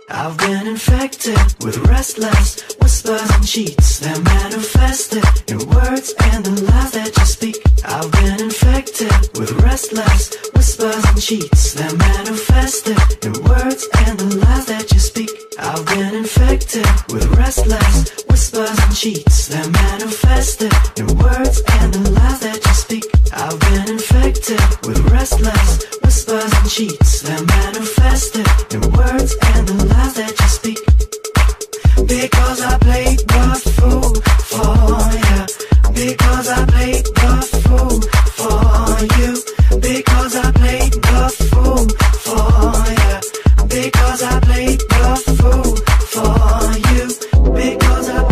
I've been infected with restless whispers and cheats that manifested in words and the lies that you speak. I've been infected with restless whispers and cheats that manifested in words and the lies that you speak. I've been infected with restless whispers and cheats that manifested in words and the lies that you speak. I've been infected with restless whispers and cheats that manifested in words and the lies that you speak. Because I played the fool for you. Because I played the fool for you. Because I played the fool for you. Because I played the fool for you. Because I've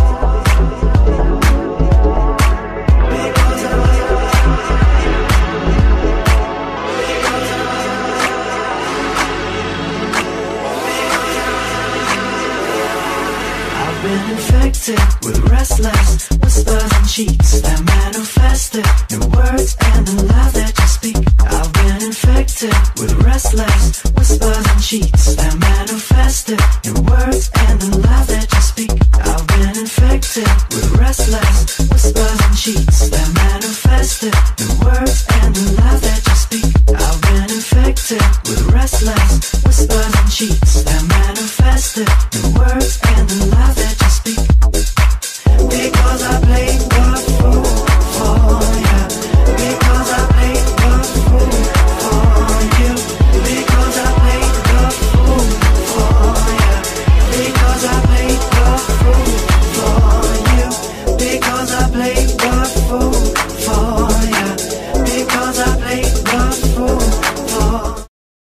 been infected with restless whispers and cheats that